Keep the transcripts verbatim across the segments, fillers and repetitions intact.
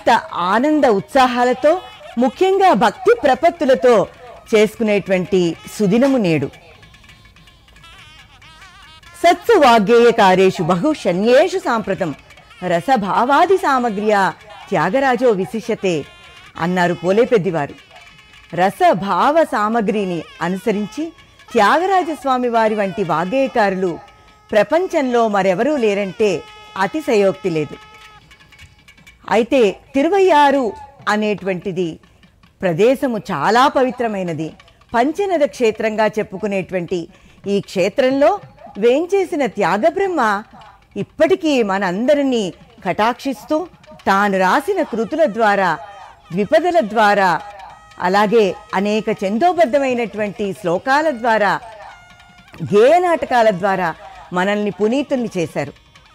అత్యంత ఆనంద ఉత్సాహాలతో ముఖ్యంగా భక్తి ప్రపత్తులతో చేసుకునేటువంటి సుదినము నేడు. సత్సు వాగ్గేయకారేషు బహుషణ్యేషు సాంప్రతం రసభావాది సామగ్ర్యా త్యాగరాజో విశిష్యతే అన్నారు పోలేపెద్దివారు. రసభావ సామగ్రిని అనుసరించి త్యాగరాజస్వామి వారి వంటి వాగ్గేయకారులు ప్రపంచంలో మరెవరూ లేరంటే అతిశయోక్తి లేదు. అయితే తిరువయ్యారు అనేటువంటిది ప్రదేశము చాలా పవిత్రమైనది. పంచనద క్షేత్రంగా చెప్పుకునేటువంటి ఈ క్షేత్రంలో వేంచేసిన త్యాగబ్రహ్మ ఇప్పటికీ మనందరినీ కటాక్షిస్తూ తాను రాసిన కృతుల ద్వారా, ద్విపదల ద్వారా, అలాగే అనేక చందోబద్ధమైనటువంటి శ్లోకాల ద్వారా, గేయ నాటకాల ద్వారా మనల్ని పునీతుల్ని చేశారు.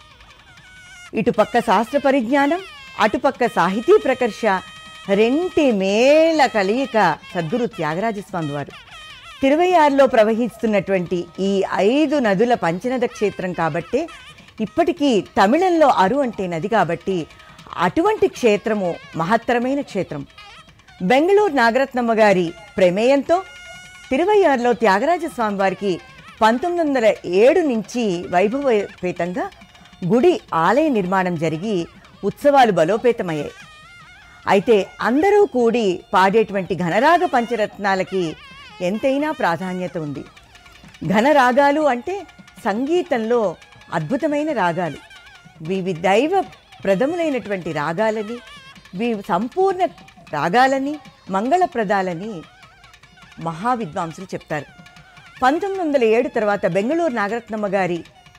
ఇటుపక్క శాస్త్ర పరిజ్ఞానం, అటుపక్క సాహితీ ప్రకర్ష రెంటి మేళ కలియిక సద్గురు త్యాగరాజస్వామి వారు. తిరువయ్యారులో ప్రవహిస్తున్నటువంటి ఈ ఐదు నదుల పంచనద క్షేత్రం కాబట్టే ఇప్పటికీ తమిళంలో అరు అంటే నది కాబట్టి అటువంటి క్షేత్రము మహత్తరమైన క్షేత్రం. బెంగళూరు నాగరత్నమ్మ గారి ప్రమేయంతో తిరువయ్యారులో త్యాగరాజస్వామి వారికి పంతొమ్మిది వందల ఏడు నుంచి వైభవపేతంగా గుడి ఆలయ నిర్మాణం జరిగి ఉత్సవాలు బలోపేతమయ్యాయి. అయితే అందరూ కూడి పాడేటువంటి ఘనరాగ పంచరత్నాలకి ఎంతైనా ప్రాధాన్యత ఉంది. ఘనరాగాలు అంటే సంగీతంలో అద్భుతమైన రాగాలు. వివి దైవ ప్రదములైనటువంటి రాగాలని, వి సంపూర్ణ రాగాలని, మంగళప్రదాలని మహావిద్వాంసులు చెప్తారు. పంతొమ్మిది వందల ఏడు తర్వాత బెంగళూరు నాగరత్నమ్మ గారి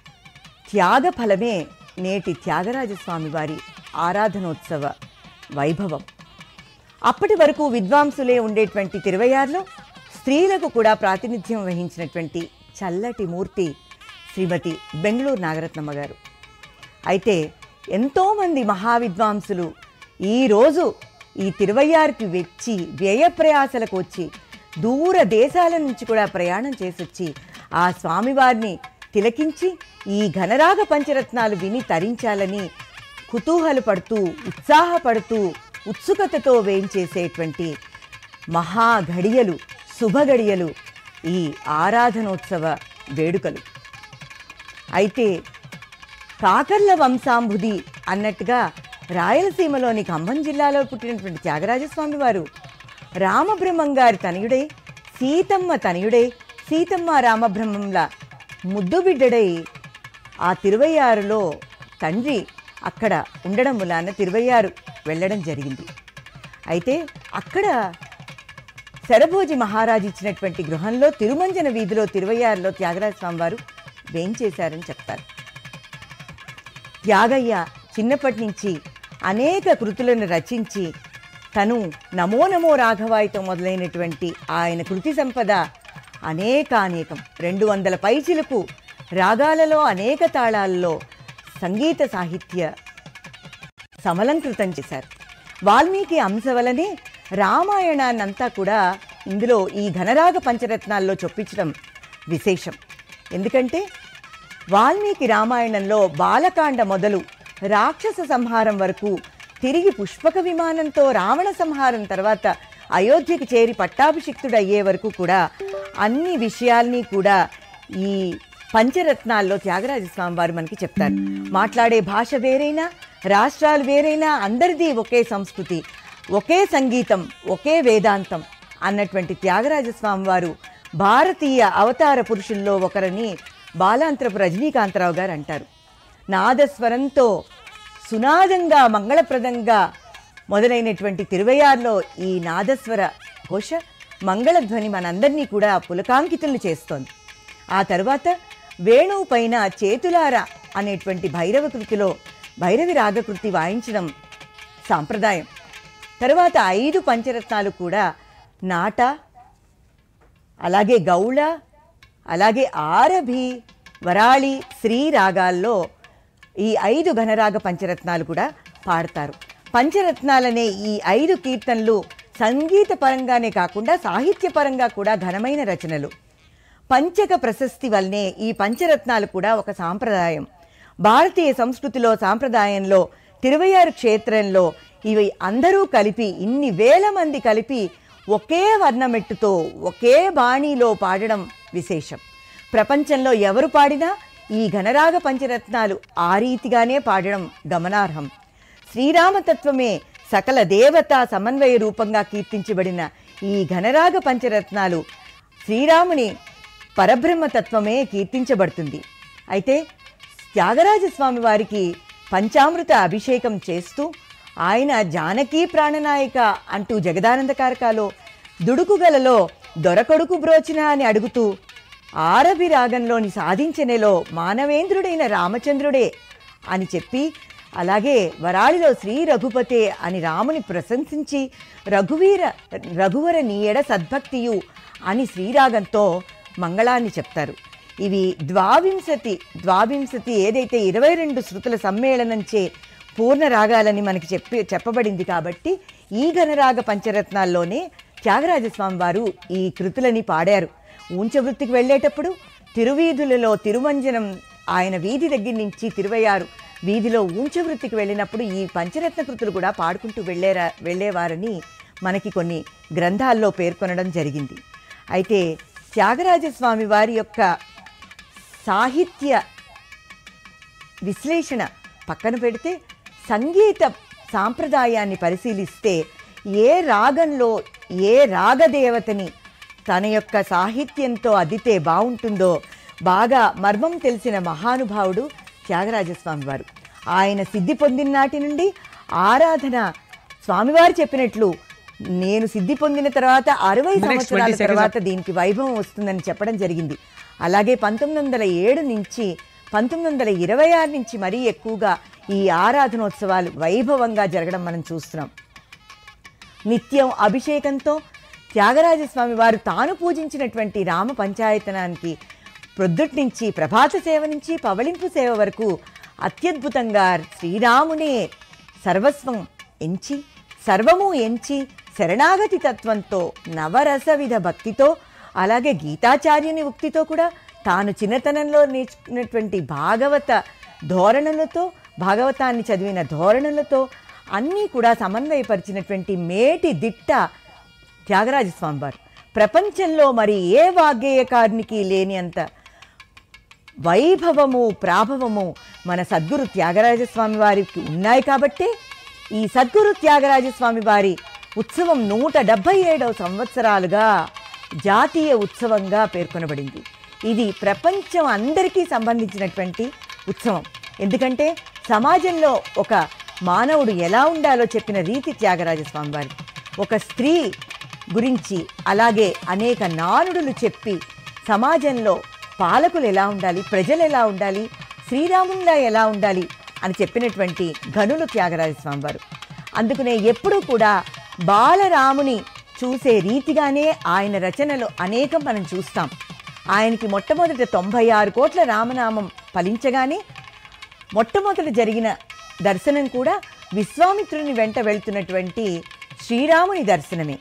త్యాగ ఫలమే నేటి త్యాగరాజస్వామి వారి ఆరాధనోత్సవ వైభవం. అప్పటి వరకు విద్వాంసులే ఉండేటువంటి తిరువయ్యారులో స్త్రీలకు కూడా ప్రాతినిధ్యం వహించినటువంటి చల్లటి మూర్తి శ్రీమతి బెంగళూరు నాగరత్నమ్మ గారు. అయితే ఎంతోమంది మహావిద్వాంసులు ఈరోజు ఈ తిరువయ్యారుకి వచ్చి వ్యయ ప్రయాసలకు వచ్చి దూర దేశాల నుంచి కూడా ప్రయాణం చేసొచ్చి ఆ స్వామివారిని తిలకించి ఈ ఘనరాగ పంచరత్నాలు విని తరించాలని కుతూహలపడుతూ, ఉత్సాహపడుతూ, ఉత్సుకతతో వేయించేసేటువంటి మహా ఘడియలు, శుభగడియలు ఈ ఆరాధనోత్సవ వేడుకలు. అయితే కాకర్ల వంశాంబుది అన్నట్టుగా రాయలసీమలోని ఖమ్మం జిల్లాలో పుట్టినటువంటి త్యాగరాజస్వామి వారు రామబ్రహ్మం గారి తనయుడై, సీతమ్మ తనయుడై, సీతమ్మ రామబ్రహ్మంల ముద్దుబిడ్డడై ఆ తిరువయ్యారులో తండ్రి అక్కడ ఉండడం వలన తిరువయ్యారు వెళ్ళడం జరిగింది. అయితే అక్కడ శరభోజి మహారాజు ఇచ్చినటువంటి గృహంలో తిరుమంజన వీధిలో తిరువయ్యారులో త్యాగరాజస్వామి వారు వేంచేశారని చెప్తారు. త్యాగయ్య చిన్నప్పటి నుంచి అనేక కృతులను రచించి తను నమో నమో రాఘవాయితో మొదలైనటువంటి ఆయన కృతి సంపద అనేకానేకం రెండు వందల పైచిలకు రాగాలలో అనేక తాళాల్లో సంగీత సాహిత్య సమలంకృతం చేశారు. వాల్మీకి అంశ వలనే రామాయణాన్నంతా కూడా ఇందులో ఈ ఘనరాగ పంచరత్నాల్లో చొప్పించడం విశేషం. ఎందుకంటే వాల్మీకి రామాయణంలో బాలకాండ మొదలు రాక్షస సంహారం వరకు, తిరిగి పుష్పక విమానంతో రావణ సంహారం తర్వాత అయోధ్యకి చేరి పట్టాభిషిక్తుడు అయ్యే వరకు కూడా అన్ని విషయాల్ని కూడా ఈ పంచరత్నాల్లో త్యాగరాజస్వామి వారు మనకి చెప్తారు. మాట్లాడే భాష వేరైనా, రాష్ట్రాలు వేరైనా అందరిది ఒకే సంస్కృతి, ఒకే సంగీతం, ఒకే వేదాంతం అన్నటువంటి త్యాగరాజస్వామి వారు భారతీయ అవతార పురుషుల్లో ఒకరని బాలాంత్రపు రజనీకాంతరావు గారు అంటారు. నాదస్వరంతో సునాదంగా, మంగళప్రదంగా మొదలైనటువంటి తిరువయ్యారులో ఈ నాదస్వర ఘోష మంగళధ్వని మనందరినీ కూడా పులకాంకితుల్ని చేస్తోంది. ఆ తర్వాత వేణువు పైన చేతులార అనేటువంటి భైరవ కృతిలో భైరవి రాగకృతి వాయించడం సాంప్రదాయం. తర్వాత ఐదు పంచరత్నాలు కూడా నాట, అలాగే గౌళ, అలాగే ఆరభి, వరాళి, శ్రీ రాగాల్లో ఈ ఐదు ఘనరాగ పంచరత్నాలు కూడా పాడతారు. పంచరత్నాలనే ఈ ఐదు కీర్తనలు సంగీత పరంగానే కాకుండా సాహిత్యపరంగా కూడా ఘనమైన రచనలు. పంచక ప్రశస్తి వల్లనే ఈ పంచరత్నాలు కూడా ఒక సాంప్రదాయం. భారతీయ సంస్కృతిలో, సాంప్రదాయంలో తిరువయ్యారు క్షేత్రంలో ఇవి అందరూ కలిపి ఇన్ని వేల మంది కలిపి ఒకే వర్ణమెట్టుతో ఒకే బాణీలో పాడడం విశేషం. ప్రపంచంలో ఎవరు పాడినా ఈ ఘనరాగ పంచరత్నాలు ఆ రీతిగానే పాడడం గమనార్హం. శ్రీరామతత్వమే సకల దేవతా సమన్వయ రూపంగా కీర్తించబడిన ఈ ఘనరాగ పంచరత్నాలు శ్రీరాముని పరబ్రహ్మతత్వమే కీర్తించబడుతుంది. అయితే త్యాగరాజస్వామి వారికి పంచామృత అభిషేకం చేస్తూ ఆయన జానకీ ప్రాణనాయిక అంటూ జగదానందకారకాలో దుడుకుగలలో దొరకొడుకు బ్రోచిన అని అడుగుతూ ఆరభి రాగంలోని సాధించనేలో మానవేంద్రుడైన రామచంద్రుడే అని చెప్పి, అలాగే వరాళిలో శ్రీ రఘుపతే అని రాముని ప్రశంసించి రఘువీర రఘువర నీయడ సద్భక్తియు అని శ్రీరాగంతో మంగళాన్ని చెప్తారు. ఇవి ద్వావింశతి ద్వావింశతి ఏదైతే ఇరవై రెండు శృతుల సమ్మేళనంచే పూర్ణ రాగాలని మనకి చెప్పి చెప్పబడింది. కాబట్టి ఈ ఘనరాగ పంచరత్నాల్లోనే త్యాగరాజస్వామి వారు ఈ కృతులని పాడారు. ఊంచవృత్తికి వెళ్ళేటప్పుడు తిరువీధులలో తిరుమంజనం ఆయన వీధి దగ్గర నుంచి తిరువయ్యారు వీధిలో ఊంచవృత్తికి వెళ్ళినప్పుడు ఈ పంచరత్న కృతులు కూడా పాడుకుంటూ వెళ్ళేరా వెళ్ళేవారని మనకి కొన్ని గ్రంథాల్లో పేర్కొనడం జరిగింది. అయితే త్యాగరాజస్వామి వారి యొక్క సాహిత్య విశ్లేషణ పక్కన పెడితే సంగీత సాంప్రదాయాన్ని పరిశీలిస్తే ఏ రాగంలో ఏ రాగదేవతని తన యొక్క సాహిత్యంతో అద్దితే బాగుంటుందో బాగా మర్మం తెలిసిన మహానుభావుడు త్యాగరాజస్వామి వారు. ఆయన సిద్ధి పొందిన నాటి నుండి ఆరాధన స్వామివారు చెప్పినట్లు నేను సిద్ధి పొందిన తర్వాత అరవై సంవత్సరాల తర్వాత దీనికి వైభవం వస్తుందని చెప్పడం జరిగింది. అలాగే పంతొమ్మిది వందల ఏడు నుంచి పంతొమ్మిది వందల ఇరవై ఆరు నుంచి మరీ ఎక్కువగా ఈ ఆరాధనోత్సవాలు వైభవంగా జరగడం మనం చూస్తున్నాం. నిత్యం అభిషేకంతో త్యాగరాజస్వామి వారు తాను పూజించినటువంటి రామ పంచాయతనానికి ప్రొద్దుటి నుంచి ప్రభాత సేవ నుంచి పవళింపు సేవ వరకు అత్యద్భుతంగా శ్రీరామునే సర్వస్వం ఎంచి సర్వము ఎంచి శరణాగతి తత్వంతో నవరస విధ భక్తితో అలాగే గీతాచార్యుని ఉక్తితో కూడా తాను చిన్నతనంలో నేర్చుకున్నటువంటి భాగవత ధోరణులతో భాగవతాన్ని చదివిన ధోరణులతో అన్నీ కూడా సమన్వయపరిచినటువంటి మేటి దిట్ట త్యాగరాజస్వామి వారు. ప్రపంచంలో మరి ఏ వాగ్గేయకారునికి లేని అంత వైభవము ప్రాభవము మన సద్గురు త్యాగరాజస్వామి వారికి ఉన్నాయి. కాబట్టి ఈ సద్గురు త్యాగరాజస్వామి వారి ఉత్సవం నూట డెబ్భై ఏడవ సంవత్సరాలుగా జాతీయ ఉత్సవంగా పేర్కొనబడింది. ఇది ప్రపంచం అందరికీ సంబంధించినటువంటి ఉత్సవం. ఎందుకంటే సమాజంలో ఒక మానవుడు ఎలా ఉండాలో చెప్పిన రీతి త్యాగరాజస్వామి వారి. ఒక స్త్రీ గురించి అలాగే అనేక నానుడులు చెప్పి సమాజంలో పాలకులు ఎలా ఉండాలి, ప్రజలు ఎలా ఉండాలి, శ్రీరామునిలా ఎలా ఉండాలి అని చెప్పినటువంటి ఘనులు త్యాగరాజస్వామి వారు. అందుకనే ఎప్పుడూ కూడా బాలరాముని చూసే రీతిగానే ఆయన రచనలు అనేకం మనం చూస్తాం. ఆయనకి మొట్టమొదట తొంభై ఆరు కోట్ల రామనామం ఫలించగానే మొట్టమొదట జరిగిన దర్శనం కూడా విశ్వామిత్రుని వెంట వెళ్తున్నటువంటి శ్రీరాముని దర్శనమే.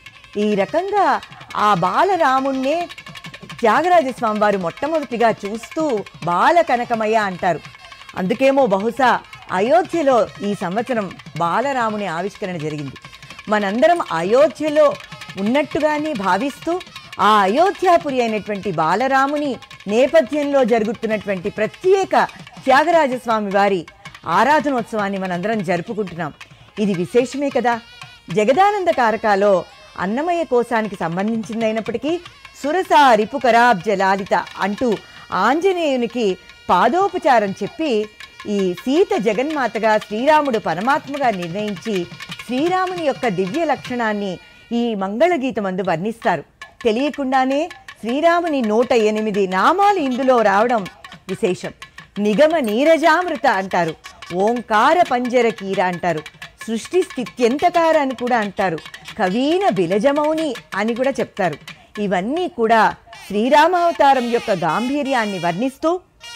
ఈ రకంగా ఆ బాలరాముణ్ణే త్యాగరాజస్వామి వారు మొట్టమొదటిగా చూస్తూ బాల కనకమయ్య అంటారు. అందుకేమో బహుశా అయోధ్యలో ఈ సంవత్సరం బాలరాముని ఆవిష్కరణ జరిగింది. మనందరం అయోధ్యలో ఉన్నట్టుగానే భావిస్తూ ఆ అయోధ్యాపురి అయినటువంటి బాలరాముని నేపథ్యంలో జరుగుతున్నటువంటి ప్రత్యేక త్యాగరాజస్వామి వారి ఆరాధనోత్సవాన్ని మనందరం జరుపుకుంటున్నాం. ఇది విశేషమే కదా. జగదానంద కారకాలో అన్నమయ్య కోశానికి సంబంధించిందైనప్పటికీ సురసా రిపుకరాబ్జ లాలిత అంటూ ఆంజనేయునికి పాదోపచారం చెప్పి ఈ సీత జగన్మాతగా శ్రీరాముడు పరమాత్మగా నిర్ణయించి శ్రీరాముని యొక్క దివ్య లక్షణాన్ని ఈ మంగళగీతమందు వర్ణిస్తారు. తెలియకుండానే శ్రీరాముని నూట ఎనిమిది నామాలు ఇందులో రావడం విశేషం. నిగమ నీరజామృత అంటారు, ఓంకార పంజర కీర అంటారు, సృష్టి స్థిత్యంతకార అని కూడా అంటారు, కవీన బిలజమౌని అని కూడా చెప్తారు. ఇవన్నీ కూడా శ్రీరామావతారం యొక్క గాంభీర్యాన్ని వర్ణిస్తూ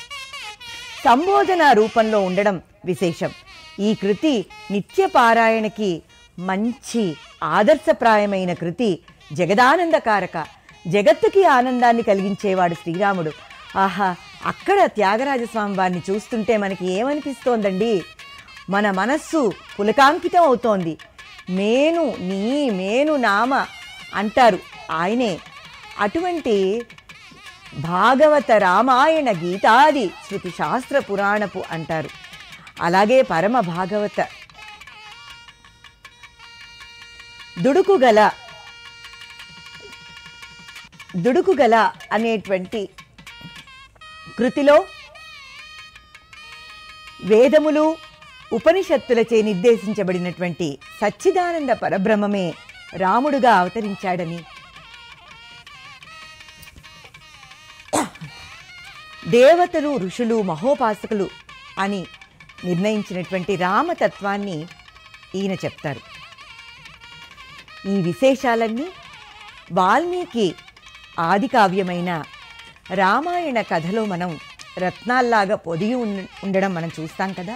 సంబోధన రూపంలో ఉండడం విశేషం. ఈ కృతి నిత్య పారాయణకి మంచి ఆదర్శప్రాయమైన కృతి. జగదానందకారక, జగత్తుకి ఆనందాన్ని కలిగించేవాడు శ్రీరాముడు. ఆహా, అక్కడ త్యాగరాజస్వామి వారిని చూస్తుంటే మనకి ఏమనిపిస్తోందండి, మన మనస్సు పులకాంకితం అవుతోంది. మేను నీ మేను నామ అంటారు ఆయనే. అటువంటి భాగవత రామాయణ గీతాది శృతి శాస్త్ర పురాణపు అంటారు. అలాగే పరమ భాగవత దుడుకుగల దుడుకుగల అనేటువంటి కృతిలో వేదములు ఉపనిషత్తులచే నిర్దేశించబడినటువంటి సచ్చిదానంద పరబ్రహ్మమే రాముడుగా అవతరించాడని, దేవతలు ఋషులు మహోపాసకులు అని నిర్ణయించినటువంటి రామతత్వాన్ని ఈయన చెప్తారు. ఈ విశేషాలన్నీ వాల్మీకి ఆది కావ్యమైన రామాయణ కథలో మనం రత్నాల్లాగా పొదిగి ఉండడం మనం చూస్తాం కదా.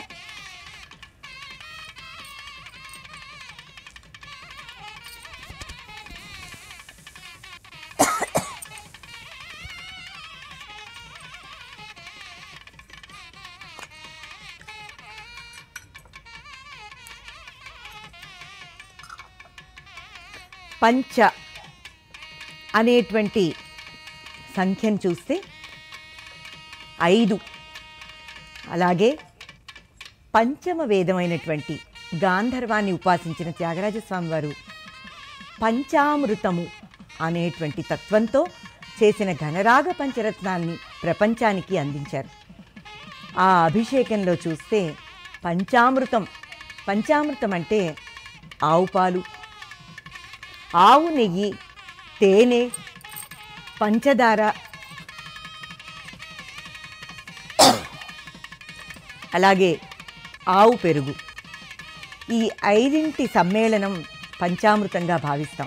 పంచ అనేటువంటి సంఖ్యను చూస్తే ఐదు. అలాగే పంచమ వేదమైనటువంటి గాంధర్వాన్ని ఉపాసించిన త్యాగరాజస్వామి వారు పంచామృతము అనేటువంటి తత్వంతో చేసిన ఘనరాగ పంచరత్నాల్ని ప్రపంచానికి అందించారు. ఆ అభిషేకంలో చూస్తే పంచామృతం, పంచామృతం అంటే ఆవు పాలు, ఆవు నెయ్యి, తేనె, పంచదార, అలాగే ఆవు పెరుగు, ఈ ఐదింటి సమ్మేళనం పంచామృతంగా భావిస్తాం.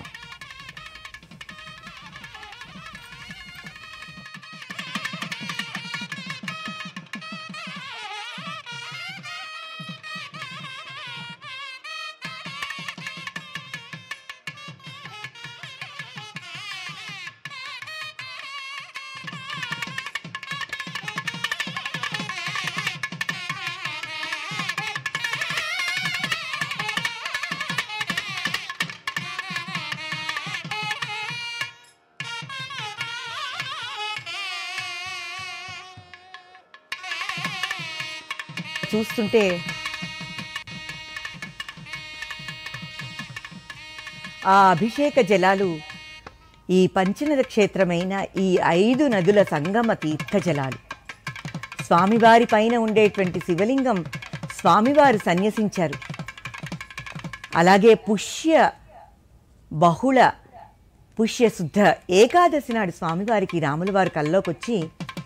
చూస్తుంటే ఆ అభిషేక జలాలు ఈ పంచనద క్షేత్రమైన ఈ ఐదు నదుల సంగమ తీర్థ జలాలు. స్వామివారి పైన ఉండేటువంటి శివలింగం స్వామివారు సన్యసించారు. అలాగే పుష్య బహుళ పుష్యశుద్ధ ఏకాదశి నాడు స్వామివారికి రాముల వారి కల్లోకొచ్చి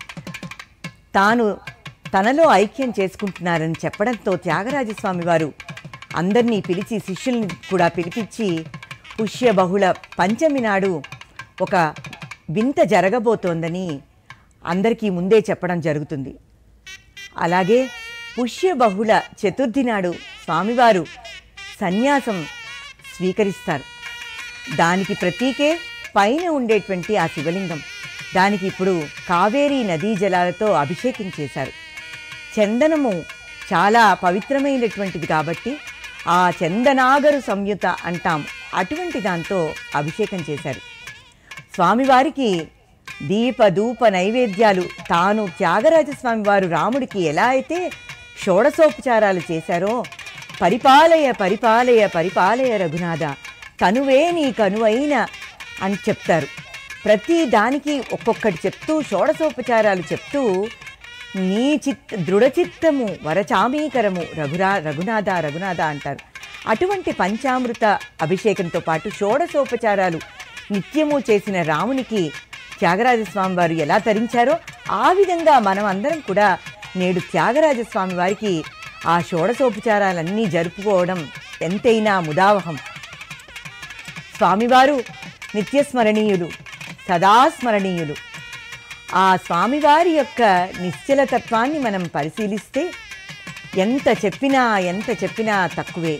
తాను తనలో ఐక్యం చేసుకుంటున్నారని చెప్పడంతో త్యాగరాజస్వామి వారు అందరినీ పిలిచి, శిష్యుల్ని కూడా పిలిపించి పుష్య బహుళ పంచమి నాడు ఒక వింత జరగబోతోందని అందరికీ ముందే చెప్పడం జరుగుతుంది. అలాగే పుష్య బహుళ చతుర్థి నాడు స్వామివారు సన్యాసం స్వీకరిస్తారు. దానికి ప్రతీకే పైన ఉండేటువంటి ఆ శివలింగం. దానికి ఇప్పుడు కావేరీ నదీ జలాలతో అభిషేకం చేశారు. చందనము చాలా పవిత్రమైనటువంటిది కాబట్టి ఆ చందనాగరు సంయుత అంటాం, అటువంటి దాంతో అభిషేకం చేశారు. స్వామివారికి దీప ధూప నైవేద్యాలు తాను త్యాగరాజస్వామి వారు రాముడికి ఎలా అయితే షోడశోపచారాలు చేశారో, పరిపాలయ పరిపాలయ పరిపాలయ రఘునాథ తనువే నీ కనువైన అని చెప్తారు. ప్రతి దానికి ఒక్కొక్కటి చెప్తూ షోడశోపచారాలు చెప్తూ నీ చిత్ దృఢచిత్తము వరచామీకరము రఘురా రఘునాథ రఘునాథ అంటారు. అటువంటి పంచామృత అభిషేకంతో పాటు షోడశోపచారాలు నిత్యము చేసిన రామునికి త్యాగరాజస్వామి వారు ఎలా తరించారో ఆ విధంగా మనం అందరం కూడా నేడు త్యాగరాజస్వామి వారికి ఆ షోడశోపచారాలన్నీ జరుపుకోవడం ఎంతైనా ముదావహం. స్వామివారు నిత్యస్మరణీయులు, సదాస్మరణీయులు. ఆ స్వామివారి యొక్క నిశ్చలతత్వాన్ని మనం పరిశీలిస్తే ఎంత చెప్పినా ఎంత చెప్పినా తక్కువే.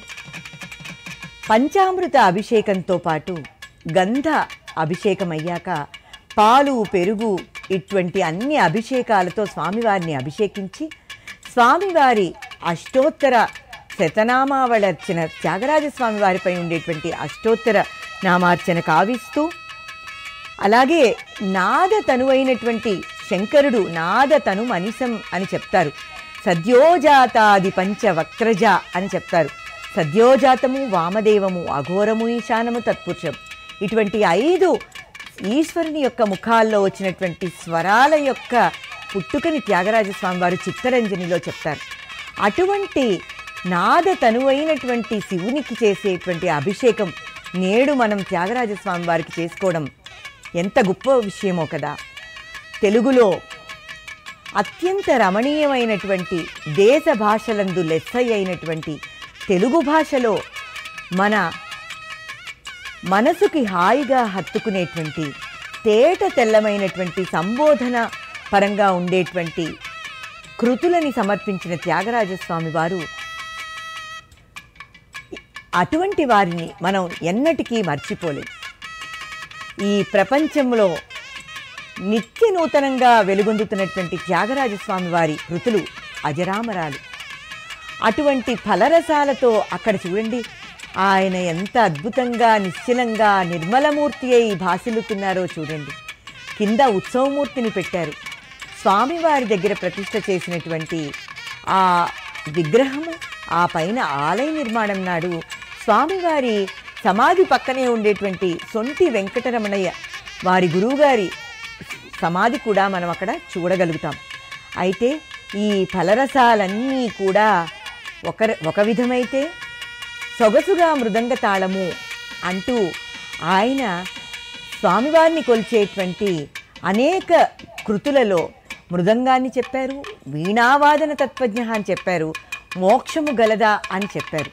పంచామృత అభిషేకంతో పాటు గంధ అభిషేకం అయ్యాక పాలు, పెరుగు ఇటువంటి అన్ని అభిషేకాలతో స్వామివారిని అభిషేకించి స్వామివారి అష్టోత్తర శతనామావళర్చన త్యాగరాజస్వామి వారిపై ఉండేటువంటి అష్టోత్తర నామార్చన కావిస్తూ, అలాగే నాద తనువైనటువంటి శంకరుడు నాద తను మనిషం అని చెప్తారు. సద్యోజాతాది పంచ వక్త్రజ అని చెప్తారు. సద్యోజాతము, వామదేవము, అఘోరము, ఈశానము, తత్పురుషం, ఇటువంటి ఐదు ఈశ్వరుని యొక్క ముఖాల్లో వచ్చినటువంటి స్వరాల యొక్క పుట్టుకని త్యాగరాజస్వామి వారు చిత్తరంజనిలో చెప్తారు. అటువంటి నాద తనువైనటువంటి శివునికి చేసేటువంటి అభిషేకం నేడు మనం త్యాగరాజస్వామి వారికి చేసుకోవడం ఎంత గొప్ప విషయమో కదా. తెలుగులో అత్యంత రమణీయమైనటువంటి దేశ భాషలందు లెస్సై అయినటువంటి తెలుగు భాషలో మన మనసుకి హాయిగా హత్తుకునేటువంటి తేట తెల్లమైనటువంటి సంబోధన పరంగా ఉండేటువంటి కృతులని సమర్పించిన త్యాగరాజస్వామి వారు, అటువంటి వారిని మనం ఎన్నటికీ మర్చిపోలేం. ఈ ప్రపంచంలో నిత్య నూతనంగా వెలుగొందుతున్నటువంటి త్యాగరాజస్వామి వారి కృతులు అజరామరాలు. అటువంటి ఫలరసాలతో అక్కడ చూడండి, ఆయన ఎంత అద్భుతంగా నిశ్చలంగా నిర్మలమూర్తి అయి భాసిల్లుతున్నారో చూడండి. కింద ఉత్సవమూర్తిని పెట్టారు. స్వామివారి దగ్గర ప్రతిష్ఠ చేసినటువంటి ఆ విగ్రహము, ఆ పైన ఆలయ నిర్మాణం నాడు స్వామివారి సమాధి పక్కనే ఉండేటువంటి సొంటి వెంకటరమణయ్య వారి గురువుగారి సమాధి కూడా మనం అక్కడ చూడగలుగుతాం. అయితే ఈ ఫలరసాలన్నీ కూడా ఒక ఒక విధమైతే సొగసుగా మృదంగ తాళము అంటూ ఆయన స్వామివారిని కొలిచేటువంటి అనేక కృతులలో మృదంగాన్ని చెప్పారు, వీణావాదన తత్వజ్ఞ అని చెప్పారు, మోక్షము గలదా అని చెప్పారు.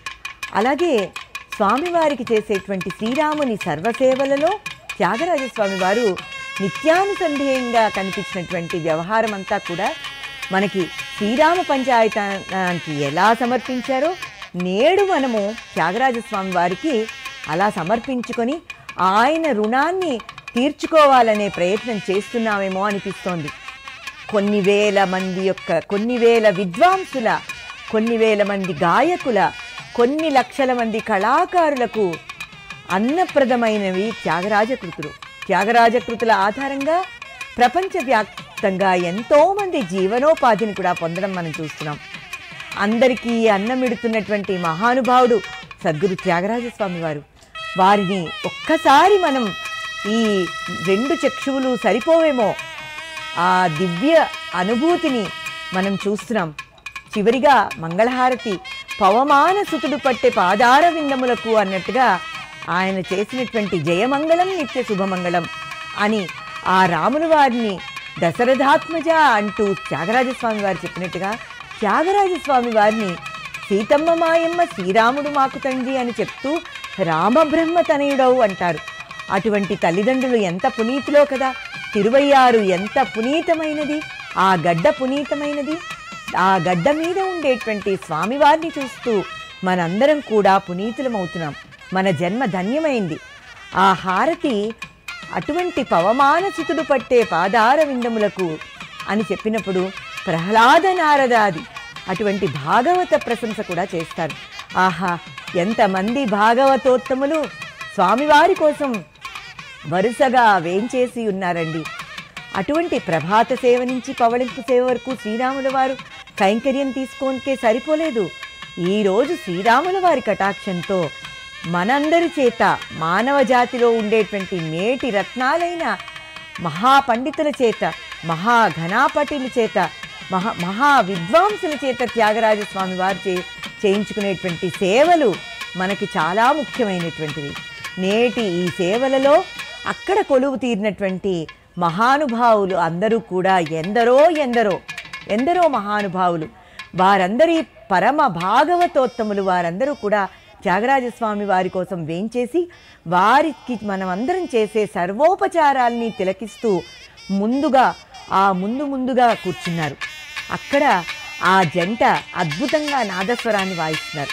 అలాగే స్వామివారికి చేసేటువంటి శ్రీరాముని సర్వసేవలలో త్యాగరాజస్వామి వారు నిత్యానుసంధేయంగా కనిపించినటువంటి వ్యవహారం అంతా కూడా మనకి శ్రీరామ పంచాయతానికి ఎలా సమర్పించారో నేడు మనము త్యాగరాజస్వామి వారికి అలా సమర్పించుకొని ఆయన రుణాన్ని తీర్చుకోవాలనే ప్రయత్నం చేస్తున్నామేమో అనిపిస్తోంది. కొన్ని వేల మంది యొక్క కొన్ని వేల విద్వాంసుల, కొన్ని వేల మంది గాయకుల, కొన్ని లక్షల మంది కళాకారులకు అన్నప్రదమైనవి త్యాగరాజకృతులు. త్యాగరాజకృతుల ఆధారంగా ప్రపంచవ్యాప్తంగా ఎంతోమంది జీవనోపాధిని కూడా పొందడం మనం చూస్తున్నాం. అందరికీ అన్నమిడుతున్నటువంటి మహానుభావుడు సద్గురు త్యాగరాజస్వామి వారు. వారిని ఒక్కసారి మనం ఈ రెండు చక్షువులు సరిపోవేమో ఆ దివ్య అనుభూతిని మనం చూస్తున్నాం. చివరిగా మంగళహారతి పవమాన సుతుడు పట్టే పాదార విందములకు అన్నట్టుగా ఆయన చేసినటువంటి జయమంగళం నిత్య శుభమంగళం అని ఆ రాముల వారిని దశరథాత్మజ అంటూ త్యాగరాజస్వామి వారు చెప్పినట్టుగా త్యాగరాజస్వామి వారిని సీతమ్మ మాయమ్మ శ్రీరాముడు మాకు తండ్రి అని చెప్తూ రామబ్రహ్మ తనయుడవు అంటారు. అటువంటి తల్లిదండ్రులు ఎంత పునీతులో కదా. తిరువయ్యారు ఎంత పునీతమైనది, ఆ గడ్డ పునీతమైనది. ఆ గడ్డ మీద ఉండేటువంటి స్వామివారిని చూస్తూ మనందరం కూడా పునీతులమవుతున్నాం. మన జన్మ ధన్యమైంది. ఆ హారతి అటువంటి పవమానసుతుడు పట్టే పాదార విందములకు అని చెప్పినప్పుడు ప్రహ్లాద నారదాది అటువంటి భాగవత ప్రశంస కూడా చేస్తారు. ఆహా, ఎంతమంది భాగవతోత్తములు స్వామివారి కోసం వరుసగా వేంచేసి ఉన్నారండి. అటువంటి ప్రభాత సేవ నుంచి పవళింపు సేవ వరకు శ్రీరాముల వారు కైంకర్యం తీసుకోనికే సరిపోలేదు. ఈరోజు శ్రీరాముల వారి కటాక్షంతో మనందరి చేత మానవ జాతిలో ఉండేటువంటి మేటి రత్నాలైన మహాపండితుల చేత, మహాఘనాపటిల చేత, మహా మహా విద్వాంసుల చేత త్యాగరాజస్వామి వారు చే చేయించుకునేటువంటి సేవలు మనకి చాలా ముఖ్యమైనటువంటివి. నేటి ఈ సేవలలో అక్కడ కొలువు తీరినటువంటి మహానుభావులు అందరూ కూడా ఎందరో ఎందరో ఎందరో మహానుభావులు, వారందరి పరమ భాగవతోత్తములు వారందరూ కూడా త్యాగరాజస్వామి వారి కోసం వేంచేసి వారికి మనం అందరం చేసే సర్వోపచారాల్ని తిలకిస్తూ ముందుగా ఆ ముందు ముందుగా కూర్చున్నారు. అక్కడ ఆ జంట అద్భుతంగా నాదస్వరాన్ని వాయిస్తున్నారు.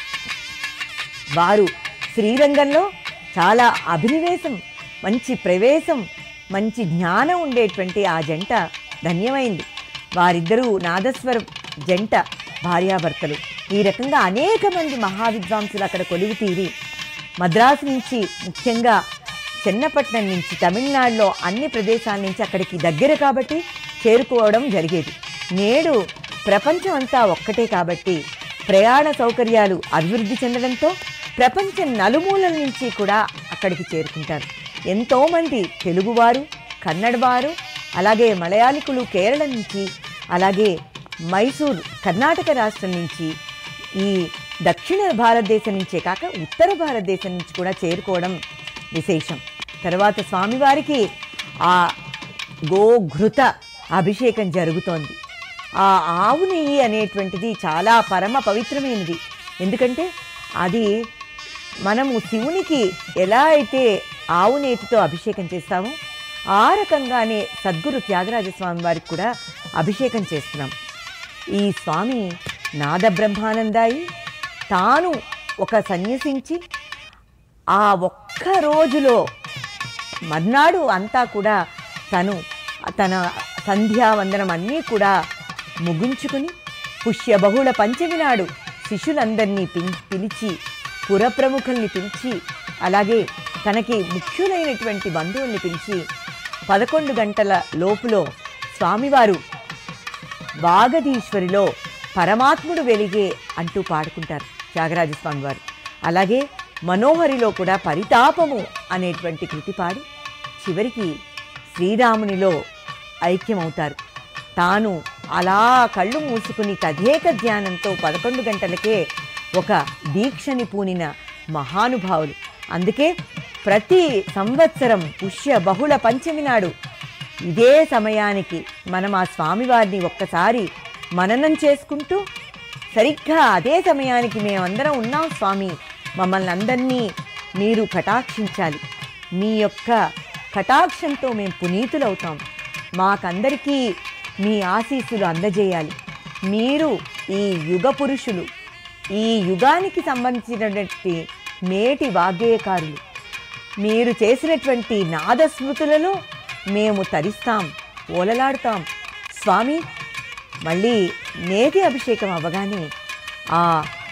వారు శ్రీరంగంలో చాలా అభినివేశం, మంచి ప్రవేశం, మంచి జ్ఞానం ఉండేటువంటి ఆ జంట ధన్యమైంది. వారిద్దరూ నాదస్వర జంట భార్యాభర్తలు. ఈ రకంగా అనేక మంది మహావిద్వాంసులు అక్కడ కొలువు తీరి మద్రాసు నుంచి, ముఖ్యంగా చెన్నపట్నం నుంచి, తమిళనాడులో అన్ని ప్రదేశాల నుంచి అక్కడికి దగ్గర కాబట్టి చేరుకోవడం జరిగేది. నేడు ప్రపంచం అంతా ఒక్కటే కాబట్టి ప్రయాణ సౌకర్యాలు అభివృద్ధి చెందడంతో ప్రపంచం నలుమూలల నుంచి కూడా అక్కడికి చేరుకుంటారు. ఎంతోమంది తెలుగువారు, కన్నడవారు, అలాగే మలయాళికులు కేరళ నుంచి, అలాగే మైసూర్ కర్ణాటక రాష్ట్రం నుంచి, ఈ దక్షిణ భారతదేశం నుంచే కాక ఉత్తర భారతదేశం నుంచి కూడా చేరుకోవడం విశేషం. తర్వాత స్వామివారికి ఆ గోఘృత అభిషేకం జరుగుతోంది. ఆ ఆవు నెయ్యి అనేటువంటిది చాలా పరమ పవిత్రమైనది. ఎందుకంటే అది మనము శివునికి ఎలా అయితే ఆవు నేతితో అభిషేకం చేస్తామో ఆ రకంగానే సద్గురు త్యాగరాజస్వామి వారికి కూడా అభిషేకం చేస్తున్నాం. ఈ స్వామి నాద బ్రహ్మానందాయి తాను ఒక సన్యసించి ఆ ఒక్క రోజులో మర్నాడు అంతా కూడా తను తన సంధ్యావందనం అన్నీ కూడా ముగించుకుని పుష్య బహుళ పంచమి నాడు శిష్యులందరినీ పిలిచి, పురప్రముఖుల్ని పిలిచి, అలాగే తనకి ముఖ్యులైనటువంటి బంధువుల్ని పిలిచి పదకొండు గంటల లోపులో స్వామివారు వాగదీశ్వరిలో పరమాత్ముడు వెలిగే అంటూ పాడుకుంటారు త్యాగరాజస్వామి వారు. అలాగే మనోహరిలో కూడా పరితాపము అనేటువంటి కృతి పాడి చివరికి శ్రీరామునిలో ఐక్యమవుతారు. తాను అలా కళ్ళు మూసుకుని తదేక ధ్యానంతో పదకొండు గంటలకే ఒక దీక్షని పూనిన మహానుభావులు. అందుకే ప్రతి సంవత్సరం పుష్య బహుళ పంచమి నాడు ఇదే సమయానికి మనం ఆ స్వామివారిని ఒక్కసారి మననం చేసుకుంటూ, సరిగ్గా అదే సమయానికి మేమందరం ఉన్నాం స్వామి, మమ్మల్ని అందరినీ మీరు కటాక్షించాలి, మీ యొక్క కటాక్షంతో మేము పునీతులవుతాం, మాకందరికీ మీ ఆశీస్సులు అందజేయాలి, మీరు ఈ యుగ పురుషులు, ఈ యుగానికి సంబంధించినటువంటి నేటి వాగ్గేయకారులు, మీరు చేసినటువంటి నాదస్మృతులలో మేము తరిస్తాం, ఓలలాడుతాం స్వామి. మళ్ళీ నేతి అభిషేకం అవ్వగానే ఆ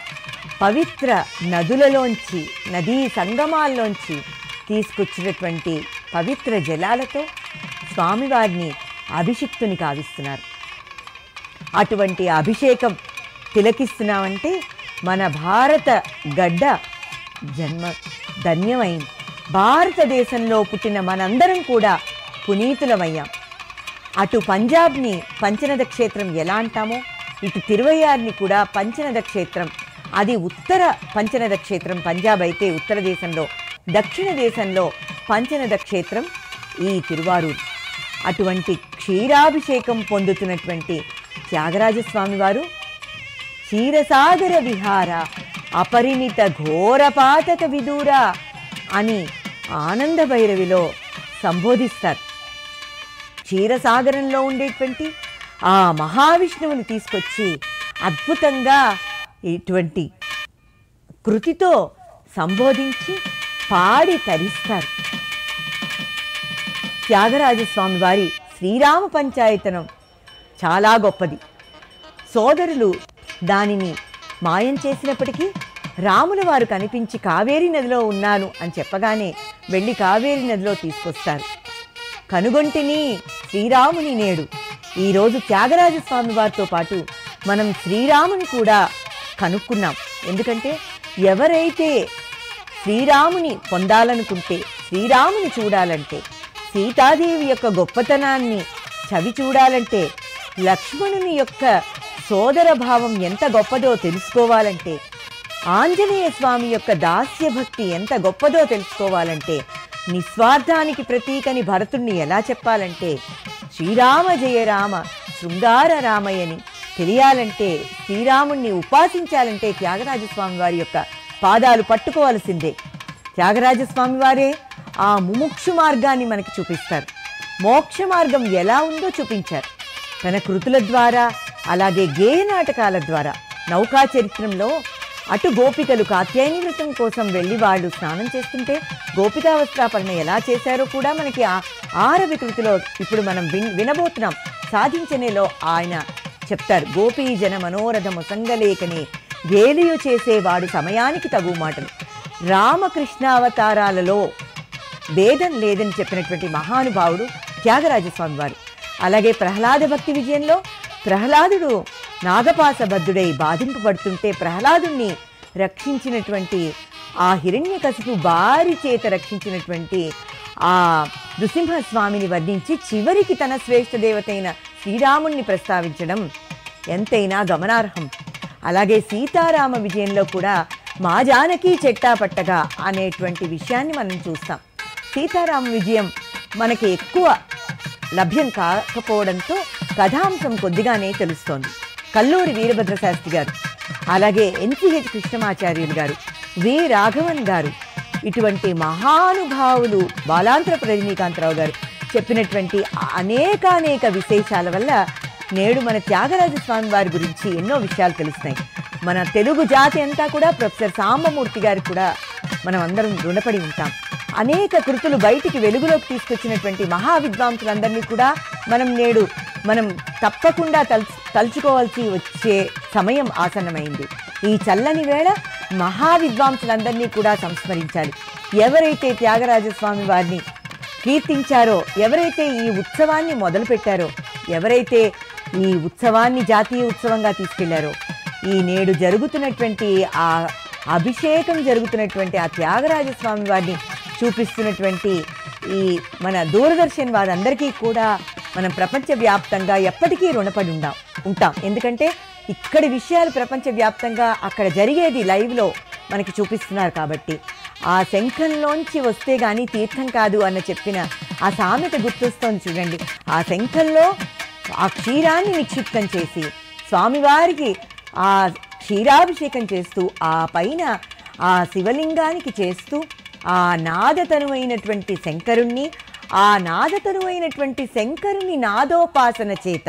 పవిత్ర నదులలోంచి, నదీ సంగమాల్లోంచి తీసుకొచ్చినటువంటి పవిత్ర జలాలతో స్వామివారిని అభిషిక్తుని కావిస్తున్నారు. అటువంటి అభిషేకం తిలకిస్తున్నామంటే మన భారత గడ్డ జన్మ ధన్యమైంది. భారతదేశంలో పుట్టిన మనందరం కూడా పునీతులమయ్యాం. అటు పంజాబ్ని పంచనద క్షేత్రం ఎలా అంటామో, ఇటు తిరువయ్యారిని కూడా పంచనద క్షేత్రం, అది ఉత్తర పంచనద క్షేత్రం పంజాబ్ అయితే, ఉత్తర దేశంలో దక్షిణ దేశంలో పంచనద క్షేత్రం ఈ తిరువారూరు. అటువంటి క్షీరాభిషేకం పొందుతున్నటువంటి త్యాగరాజస్వామి వారు క్షీరసాగర విహార అపరిమిత ఘోరపాతక విదూర అని ఆనంద భైరవిలో సంబోధిస్తారు. క్షీరసాగరంలో ఉండేటువంటి ఆ మహావిష్ణువుని తీసుకొచ్చి అద్భుతంగా ఇటువంటి కృతితో సంబోధించి పాడి తరిస్తారు. త్యాగరాజస్వామి వారి శ్రీరామ పంచాయతనం చాలా గొప్పది. సోదరులు దానిని మాయం చేసినప్పటికీ రాముల వారు కనిపించి కావేరీ నదిలో ఉన్నాను అని చెప్పగానే వెళ్ళి కావేరీ నదిలో తీసుకొస్తారు. కనుగొంటిని శ్రీరాముని నేడు. ఈరోజు త్యాగరాజస్వామి వారితో పాటు మనం శ్రీరాముని కూడా కనుక్కున్నాం. ఎందుకంటే ఎవరైతే శ్రీరాముని పొందాలనుకుంటే, శ్రీరాముని చూడాలంటే, సీతాదేవి యొక్క గొప్పతనాన్ని చవి చూడాలంటే, లక్ష్మణుని యొక్క సోదర భావం ఎంత గొప్పదో తెలుసుకోవాలంటే, ఆంజనేయ స్వామి యొక్క దాస్య భక్తి ఎంత గొప్పదో తెలుసుకోవాలంటే, నిస్వార్థానికి ప్రతీకని భరతుణ్ణి ఎలా చెప్పాలంటే, శ్రీరామ జయ రామ శృంగార రామయ్యని తెలియాలంటే, శ్రీరాముణ్ణి ఉపాసించాలంటే త్యాగరాజస్వామి వారి యొక్క పాదాలు పట్టుకోవాల్సిందే. త్యాగరాజస్వామి వారే ఆ ముముక్షు మార్గాన్ని మనకి చూపిస్తారు. మోక్ష మార్గం ఎలా ఉందో చూపించారు తన కృతుల ద్వారా, అలాగే గేయ నాటకాల ద్వారా. నౌకా చరిత్రంలో అటు గోపికలు కాత్యాయని వ్రతం కోసం వెళ్ళి వాళ్ళు స్నానం చేస్తుంటే గోపికా వస్త్రాపరణ ఎలా చేశారో కూడా మనకి ఆ ఆరవి కృతిలో ఇప్పుడు మనం విన్ వినబోతున్నాం. సాధించనేలో ఆయన చెప్తారు. గోపీ జన మనోరథము సంగలేఖని గేలియు చేసేవాడు సమయానికి తగు మాటలు. రామకృష్ణావతారాలలో భేదం లేదని చెప్పినటువంటి మహానుభావుడు త్యాగరాజస్వామి వారు. అలాగే ప్రహ్లాద భక్తి విజయంలో ప్రహ్లాదుడు నాగపాసబద్ధుడై బాధింపబడుతుంటే ప్రహ్లాదుణ్ణి రక్షించినటువంటి ఆ హిరణ్యకశిపు బారి చేత రక్షించినటువంటి ఆ నృసింహస్వామిని వర్ణించి చివరికి తన శ్రేష్ఠ దేవతైన శ్రీరాముణ్ణి ప్రస్తావించడం ఎంతైనా గమనార్హం. అలాగే సీతారామ విజయంలో కూడా మా జానకి చెట్టా పట్టగా అనేటువంటి విషయాన్ని మనం చూస్తాం. సీతారామ విజయం మనకి ఎక్కువ లభ్యం కాకపోవడంతో కథాంశం కొద్దిగానే తెలుస్తోంది. కల్లూరి వీరభద్ర శాస్త్రి గారు, అలాగే ఎన్సిహెచ్ కృష్ణమాచార్యులు గారు, వి రాఘవన్ గారు, ఇటువంటి మహానుభావులు, బాలాంతర రజనీకాంతరావు గారు చెప్పినటువంటి అనేకానేక విశేషాల వల్ల నేడు మన త్యాగరాజస్వామి వారి గురించి ఎన్నో విషయాలు తెలుస్తున్నాయి. మన తెలుగు జాతి అంతా కూడా ప్రొఫెసర్ సాంబమూర్తి గారికి కూడా మనం అందరం రుణపడి ఉంటాం. అనేక కృతులు బయటికి వెలుగులోకి తీసుకొచ్చినటువంటి మహావిద్వాంసులందరినీ కూడా మనం నేడు మనం తప్పకుండా తల్ తలుచుకోవాల్సి వచ్చే సమయం ఆసన్నమైంది. ఈ చల్లని వేళ మహావిద్వాంసులందరినీ కూడా సంస్మరించాలి. ఎవరైతే త్యాగరాజస్వామి వారిని కీర్తించారో, ఎవరైతే ఈ ఉత్సవాన్ని మొదలుపెట్టారో, ఎవరైతే ఈ ఉత్సవాన్ని జాతీయ ఉత్సవంగా తీసుకెళ్లారో, ఈ నేడు జరుగుతున్నటువంటి ఆ అభిషేకం జరుగుతున్నటువంటి ఆ త్యాగరాజస్వామి వారిని చూపిస్తున్నటువంటి ఈ మన దూరదర్శన్ వారందరికీ కూడా మనం ప్రపంచవ్యాప్తంగా ఎప్పటికీ రుణపడి ఉండాం ఉంటాం ఎందుకంటే ఇక్కడి విషయాలు ప్రపంచవ్యాప్తంగా అక్కడ జరిగేది లైవ్లో మనకి చూపిస్తున్నారు కాబట్టి. ఆ శంఖంలోంచి వస్తే కానీ తీర్థం కాదు అన్న చెప్పిన ఆ సామెత గుర్తొస్తోంది చూడండి. ఆ శంఖంలో ఆ క్షీరాన్ని నిక్షిప్తం చేసి స్వామివారికి ఆ క్షీరాభిషేకం చేస్తూ ఆ పైన ఆ శివలింగానికి చేస్తూ ఆ నాదతనువైనటువంటి శంకరుణ్ణి, ఆ నాదతనువైనటువంటి శంకరుని నాదోపాసన చేత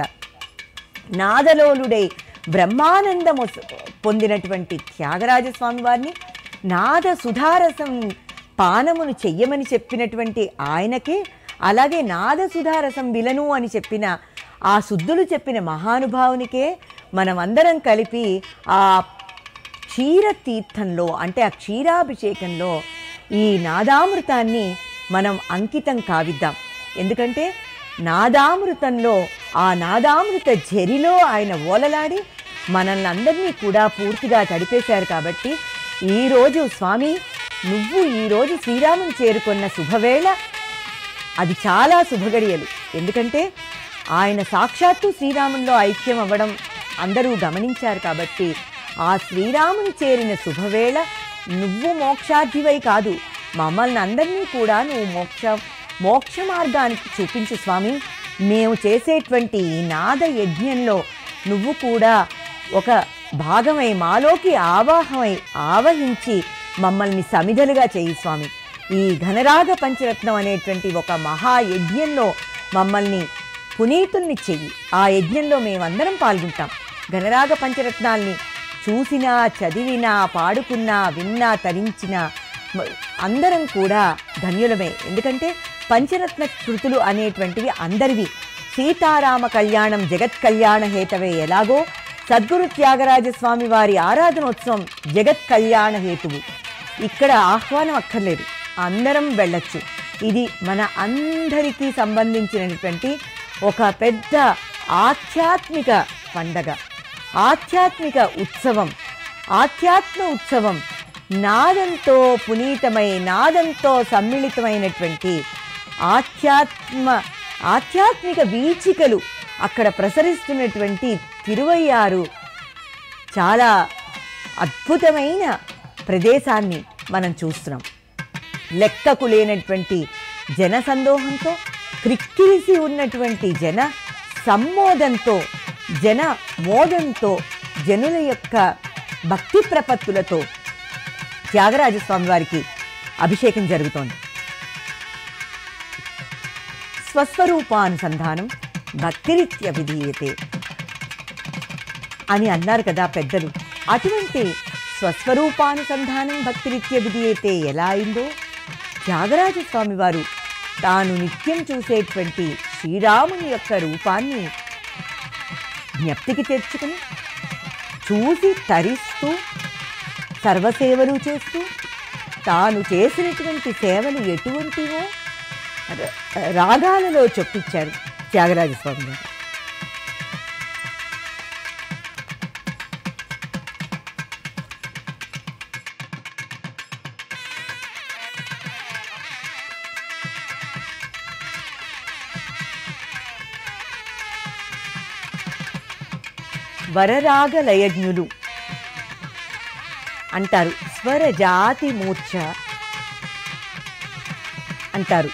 నాదలోలుడై బ్రహ్మానందము పొందినటువంటి త్యాగరాజస్వామి వారిని నాద సుధారసం పానమును చెయ్యమని చెప్పినటువంటి ఆయనకే, అలాగే నాద సుధారసం విలను అని చెప్పిన ఆ శుద్ధులు చెప్పిన మహానుభావునికే మనమందరం కలిపి ఆ క్షీరతీర్థంలో అంటే ఆ క్షీరాభిషేకంలో ఈ నాదామృతాన్ని మనం అంకితం కావిద్దాం. ఎందుకంటే నాదామృతంలో ఆ నాదామృత జరిలో ఆయన ఓలలాడి మనల్ని అందరినీ కూడా పూర్తిగా తడిపేశారు. కాబట్టి ఈరోజు స్వామి నువ్వు ఈరోజు శ్రీరాముని చేరుకున్న శుభవేళ, అది చాలా శుభగడియలు. ఎందుకంటే ఆయన సాక్షాత్తు శ్రీరాముల్లో ఐక్యం అవ్వడం అందరూ గమనించారు. కాబట్టి ఆ శ్రీరాముని చేరిన శుభవేళ నువ్వు మోక్షార్థివై కాదు, మమ్మల్ని అందరినీ కూడా నువ్వు మోక్ష మోక్ష మార్గానికి చూపించు స్వామి. మేము చేసేటువంటి ఈ నాద యజ్ఞంలో నువ్వు కూడా ఒక భాగమై మాలోకి ఆవాహమై ఆవహించి మమ్మల్ని సమిధలుగా చేయి స్వామి. ఈ ఘనరాగ పంచరత్నం అనేటువంటి ఒక మహాయజ్ఞంలో మమ్మల్ని పునీతుల్ని చెయ్యి. ఆ యజ్ఞంలో మేమందరం పాల్గొంటాం. ఘనరాగ పంచరత్నాల్ని చూసినా, చదివినా, పాడుకున్నా, విన్నా, తరించినా అందరం కూడా ధన్యులమే. ఎందుకంటే పంచరత్న కృతులు అనేటువంటివి అందరివి. సీతారామ కళ్యాణం జగత్ కళ్యాణ హేతవే ఎలాగో సద్గురు త్యాగరాజస్వామి వారి ఆరాధనోత్సవం జగత్ కళ్యాణ హేతువు. ఇక్కడ ఆహ్వానం అక్కర్లేదు, అందరం వెళ్ళొచ్చు. ఇది మన అందరికీ సంబంధించినటువంటి ఒక పెద్ద ఆధ్యాత్మిక పండగ, ఆధ్యాత్మిక ఉత్సవం. ఆధ్యాత్మ ఉత్సవం నాదంతో పునీతమై నాదంతో సమ్మిళితమైనటువంటి ఆధ్యాత్మ ఆధ్యాత్మిక వీచికలు అక్కడ ప్రసరిస్తున్నటువంటి తిరువయ్యారు చాలా అద్భుతమైన ప్రదేశాన్ని మనం చూస్తున్నాం. లెక్కకు లేనటువంటి జన సందోహంతో, క్రిక్కిరిసి ఉన్నటువంటి జన సమ్మోదంతో, జన మోదంతో, జనుల యొక్క భక్తి ప్రపత్తులతో త్యాగరాజస్వామి వారికి అభిషేకం జరుగుతోంది. స్వస్వరూపానుసంధానం భక్తిరీత్య విధీయతే అని అన్నారు కదా పెద్దలు. అటువంటి స్వస్వరూపానుసంధానం భక్తిరీత్య విధీయతే ఎలా అయిందో త్యాగరాజస్వామి వారు తాను నిత్యం చూసేటువంటి శ్రీరాముని యొక్క రూపాన్ని జ్ఞప్తికి తెచ్చుకుని చూసి తరిస్తూ సర్వసేవలు చేస్తూ తాను చేసినటువంటి సేవలు ఎటువంటివో రాగాలలో చొప్పించారు త్యాగరాజస్వామి గారు. వరరాగ లయజ్ఞులు అంటారు, స్వర జాతి మూర్ఛ అంటారు.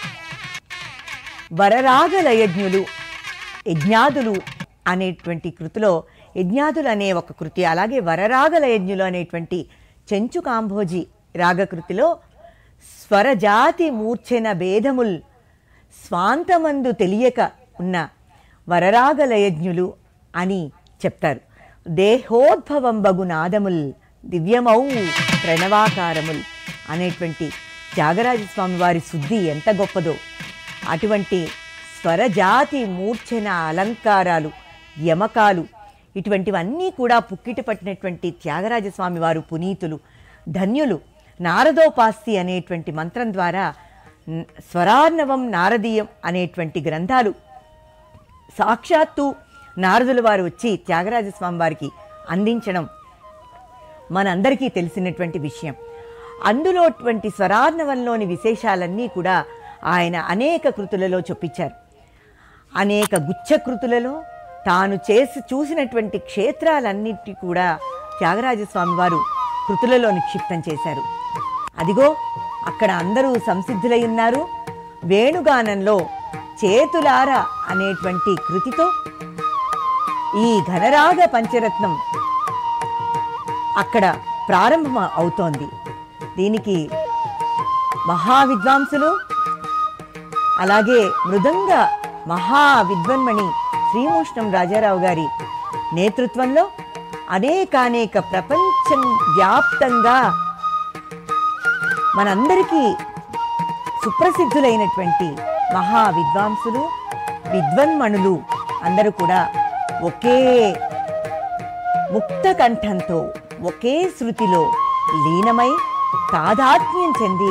వరరాగ లయజ్ఞులు యజ్ఞాదులు అనేటువంటి కృతిలో, యజ్ఞాదులు అనే ఒక కృతి, అలాగే వరరాగ లయజ్ఞులు అనేటువంటి చెంచు కాంభోజి రాగకృతిలో స్వరజాతి మూర్ఛన భేదముల్ స్వాంతమందు తెలియక ఉన్న వరరాగ లయజ్ఞులు అని చెప్తారు. దేహోద్భవం బగు నాదముల్ దివ్యమౌ ప్రణవాకారముల్ అనేటువంటి త్యాగరాజస్వామి వారి శుద్ధి ఎంత గొప్పదో, అటువంటి స్వరజాతి మూర్ఛన అలంకారాలు, యమకాలు, ఇటువంటివన్నీ కూడా పుక్కిటి పట్టినటువంటి త్యాగరాజస్వామి వారు పునీతులు, ధన్యులు. నారదోపాస్తి అనేటువంటి మంత్రం ద్వారా స్వరార్ణవం నారదీయం అనేటువంటి గ్రంథాలు సాక్షాత్తు నారదుల వారు వచ్చి త్యాగరాజస్వామి వారికి అందించడం మనందరికీ తెలిసినటువంటి విషయం. అందులోటువంటి స్వరార్ణవంలోని విశేషాలన్నీ కూడా ఆయన అనేక కృతులలో చొప్పించారు. అనేక గుచ్ఛకృతులలో తాను చేసి చూసినటువంటి క్షేత్రాలన్నిటి కూడా త్యాగరాజస్వామి వారు కృతులలో నిక్షిప్తం చేశారు. అదిగో అక్కడ అందరూ సంసిద్ధులై ఉన్నారు. వేణుగానంలో చేతులార అనేటువంటి కృతితో ఈ ఘనరాగ పంచరత్నం అక్కడ ప్రారంభం అవుతోంది. దీనికి మహావిద్వాంసులు, అలాగే మృదంగ మహావిద్వన్మణి శ్రీమూష్ణం రాజారావు గారి నేతృత్వంలో అనేకానేక ప్రపంచం వ్యాప్తంగా మనందరికీ సుప్రసిద్ధులైనటువంటి మహావిద్వాంసులు, విద్వన్మణులు అందరూ కూడా ఒకే ముక్త కంఠంతో ఒకే శృతిలో లీనమై తాదాత్మ్యం చెంది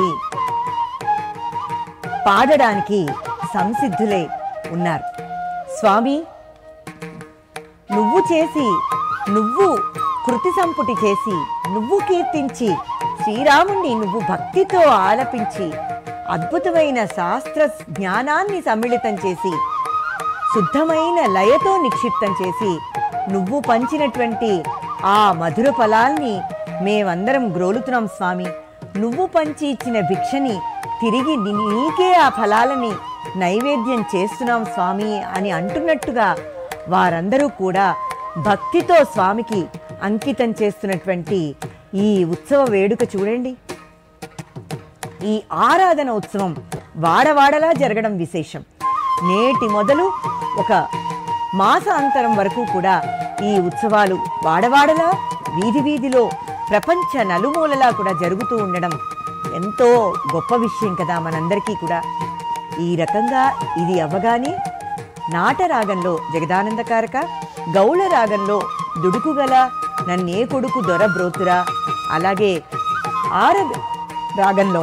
పాడడానికి సంసిద్ధులై ఉన్నారు. స్వామి, నువ్వు చేసి, నువ్వు కృతి సంపుటి చేసి, నువ్వు కీర్తించి, శ్రీరాముణ్ణి నువ్వు భక్తితో ఆలపించి, అద్భుతమైన శాస్త్ర జ్ఞానాన్ని సమ్మిళితం చేసి, శుద్ధమైన లయతో నిక్షిప్తం చేసి, నువ్వు పంచినటువంటి ఆ మధుర ఫలాల్ని మేమందరం గ్రోలుతున్నాం స్వామి. నువ్వు పంచి ఇచ్చిన భిక్షని తిరిగి నీకే ఆ ఫలాలని నైవేద్యం చేస్తున్నాం స్వామి అని అంటున్నట్టుగా వారందరూ కూడా భక్తితో స్వామికి అంకితం చేస్తున్నటువంటి ఈ ఉత్సవ వేడుక చూడండి. ఈ ఆరాధన ఉత్సవం వాడవాడలా జరగడం విశేషం. నేటి మొదలు ఒక మాసాంతరం వరకు కూడా ఈ ఉత్సవాలు వాడవాడలా, వీధి వీధిలో, ప్రపంచ నలుమూలలా కూడా జరుగుతూ ఉండడం ఎంతో గొప్ప విషయం కదా మనందరికీ కూడా. ఈ రకంగా ఇది అవ్వగానే నాటరాగంలో జగదానందకారక, గౌళ రాగంలో దుడుకుగల నన్నే కొడుకు దొరబ్రోతురా, అలాగే ఆర రాగంలో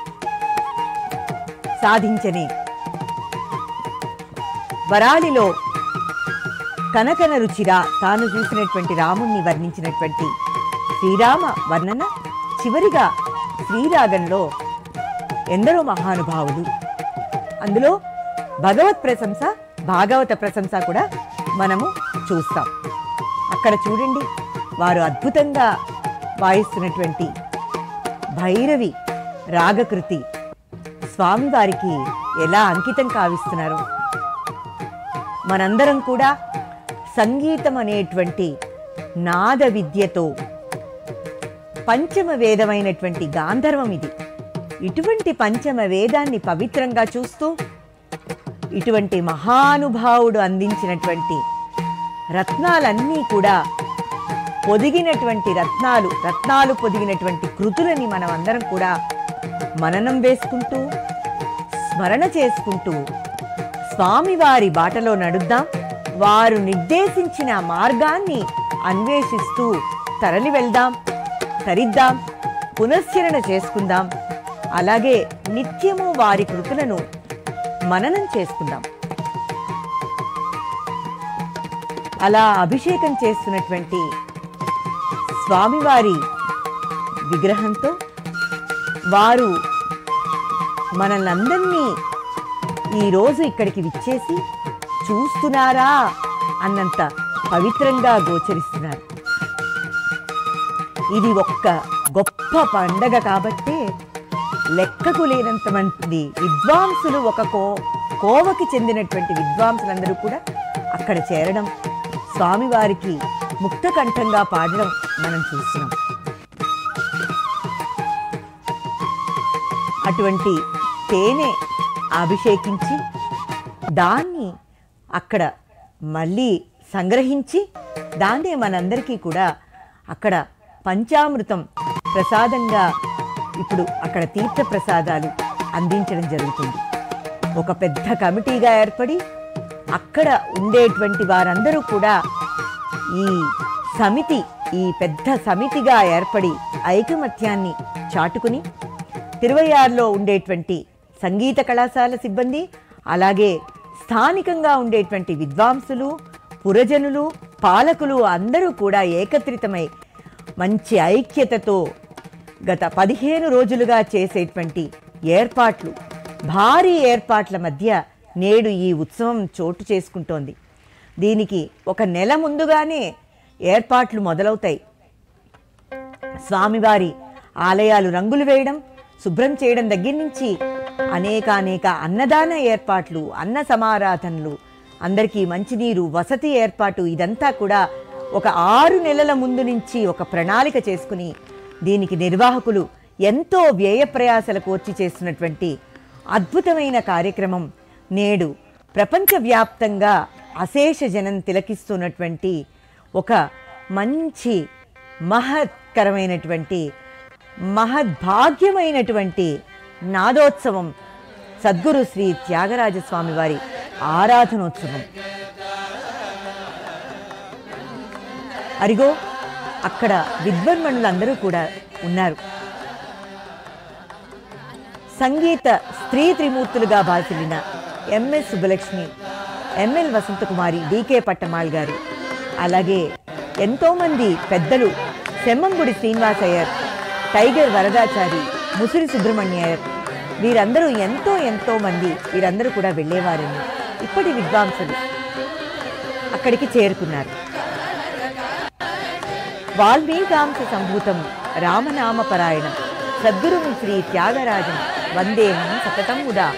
సాధించని వరాలిలో కనకన రుచిరా తాను చూసినటువంటి రాముణ్ణి వర్ణించినటువంటి శ్రీరామ వర్ణన, చివరిగా శ్రీరాగంలో ఎందరో మహానుభావులు, అందులో భగవత్ ప్రశంస, భాగవత ప్రశంస కూడా మనము చూస్తాం. అక్కడ చూడండి, వారు అద్భుతంగా వాయిస్తున్నటువంటి భైరవి రాగకృతి స్వామివారికి ఎలా అంకితం కావిస్తున్నారో. మనందరం కూడా సంగీతం అనేటువంటి నాద విద్యతో, పంచమ వేదమైనటువంటి గాంధర్వం ఇది. ఇటువంటి పంచమ వేదాన్ని పవిత్రంగా చూస్తూ, ఇటువంటి మహానుభావుడు అందించినటువంటి రత్నాలన్నీ కూడా పొదిగినటువంటి రత్నాలు రత్నాలు పొదిగినటువంటి కృతులని మనం అందరం కూడా మననం వేసుకుంటూ, స్మరణ చేసుకుంటూ స్వామివారి బాటలో నడుద్దాం. వారు నిర్దేశించిన మార్గాన్ని అన్వేషిస్తూ తరలి వెళ్దాం, తరిద్దాం, పునశ్చరణ చేసుకుందాం. అలాగే నిత్యము వారి కృతులను మననం చేసుకుందాం. అలా అభిషేకం చేస్తున్నటువంటి స్వామివారి విగ్రహంతో వారు మనల్నందరినీ ఈరోజు ఇక్కడికి విచ్చేసి చూస్తున్నారా అన్నంత పవిత్రంగా గోచరిస్తున్నారు. ఇది ఒక్క గొప్ప పండగ కాబట్టే లెక్కకు లేనంత మంది విద్వాంసులు, ఒక కో కోవకి చెందినటువంటి విద్వాంసులందరూ కూడా అక్కడ చేరడం, స్వామివారికి ముక్తకంఠంగా పాడడం మనం చూస్తున్నాం. అటువంటి తేనె అభిషేకించి దాన్ని అక్కడ మళ్ళీ సంగ్రహించి దాన్నే మనందరికీ కూడా అక్కడ పంచామృతం ప్రసాదంగా ఇప్పుడు అక్కడ తీర్థ ప్రసాదాలు అందించడం జరుగుతుంది. ఒక పెద్ద కమిటీగా ఏర్పడి అక్కడ ఉండేటువంటి వారందరూ కూడా ఈ సమితి ఈ పెద్ద సమితిగా ఏర్పడి ఐకమత్యాన్ని చాటుకుని తిరువయ్యారులో ఉండేటువంటి సంగీత కళాశాల సిబ్బంది, అలాగే స్థానికంగా ఉండేటువంటి విద్వాంసులు, పురజనులు, పాలకులు అందరూ కూడా ఏకత్రితమై మంచి ఐక్యతతో గత పదిహేను రోజులుగా చేసేటువంటి ఏర్పాట్లు, భారీ ఏర్పాట్ల మధ్య నేడు ఈ ఉత్సవం చోటు చేసుకుంటోంది. దీనికి ఒక నెల ముందుగానే ఏర్పాట్లు మొదలవుతాయి. స్వామివారి ఆలయాలు రంగులు వేయడం, శుభ్రం చేయడం దగ్గర నుంచి అనేకానేక అన్నదాన ఏర్పాట్లు, అన్న సమారాధనలు, అందరికీ మంచినీరు, వసతి ఏర్పాటు, ఇదంతా కూడా ఒక ఆరు నెలల ముందు నుంచి ఒక ప్రణాళిక చేసుకుని దీనికి నిర్వాహకులు ఎంతో వ్యయ ప్రయాసలు కోర్చి చేస్తున్నటువంటి అద్భుతమైన కార్యక్రమం నేడు ప్రపంచవ్యాప్తంగా అశేష జనం తిలకిస్తున్నటువంటి ఒక మంచి మహత్కరమైనటువంటి మహద్భాగ్యమైనటువంటి నాదోత్సవం సద్గురు శ్రీ త్యాగరాజస్వామి వారి ఆరాధనోత్సవం. అరిగో అక్కడ విద్వన్మణులందరూ కూడా ఉన్నారు. సంగీత స్త్రీ త్రిమూర్తులుగా భాసిల్లిన MS Subbulakshmi, ML Vasanthakumari, DK Pattammal garu, అలాగే ఎంతోమంది పెద్దలు, సెమ్మంగుడి శ్రీనివాసయ్యర్, టైగర్ వరదాచారి, ముసిరి సుబ్రహ్మణ్యయ్యర్, వీరందరూ ఎంతో ఎంతో మంది వీరందరూ కూడా వెళ్ళేవారని ఇప్పటి విద్వాంసులు అక్కడికి చేరుకున్నారు. వాల్మీకాంశ సంభూతం రామనామపరాయణం సద్గురుం శ్రీ త్యాగరాజం వందేహం సతతం ముదా.